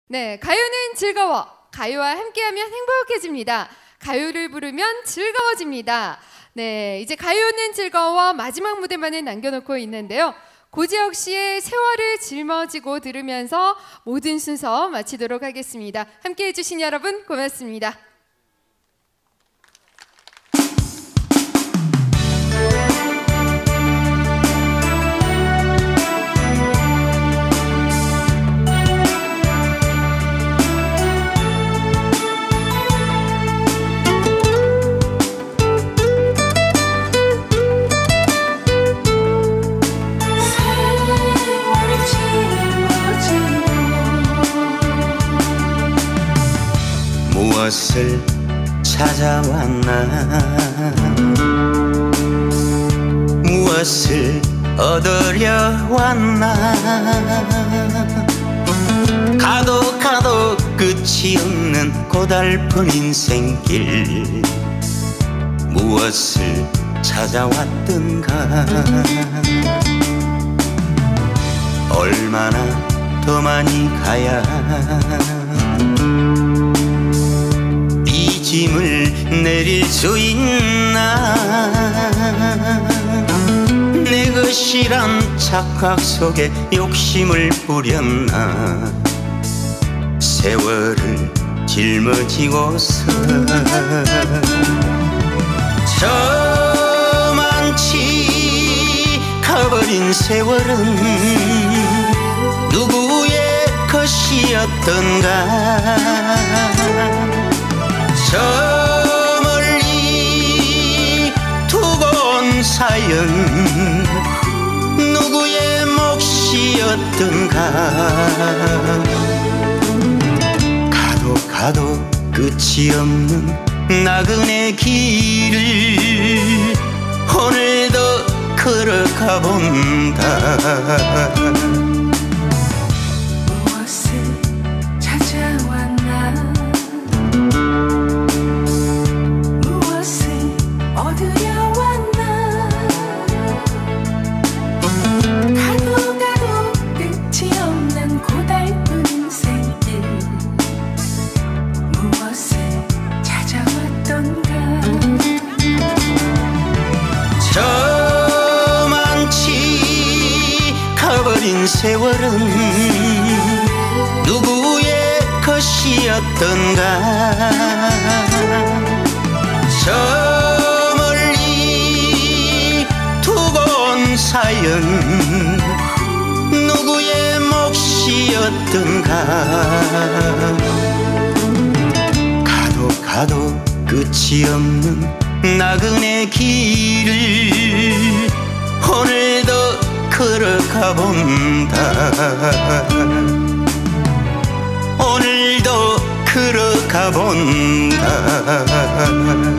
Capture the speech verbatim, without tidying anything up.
네, 가요는 즐거워. 가요와 함께하면 행복해집니다. 가요를 부르면 즐거워집니다. 네, 이제 가요는 즐거워 마지막 무대만을 남겨놓고 있는데요. 고지혁 씨의 세월을 짊어지고 들으면서 모든 순서 마치도록 하겠습니다. 함께해 주신 여러분 고맙습니다. 무엇을 찾아왔나, 무엇을 얻으려 왔나. 가도 가도 끝이 없는 고달픈 인생길, 무엇을 찾아왔던가. 얼마나 더 많이 가야 짐을 내릴 수 있나. 내 것이란 착각 속에 욕심을 부렸나. 세월을 짊어지고서 저만치 가버린 세월은 누구의 것이었던가. 저 멀리 두고 온 사연 누구의 몫이었던가. 가도 가도 끝이 없는 나그네 길을 오늘도 걸어가 본다. 세월은 누구의 것이었던가. 저 멀리 두고 온 사연 누구의 몫이었던가. 가도 가도 끝이 없는 나그네 길을 오늘도 걸어가 본다. 오늘도 걸어가 본다.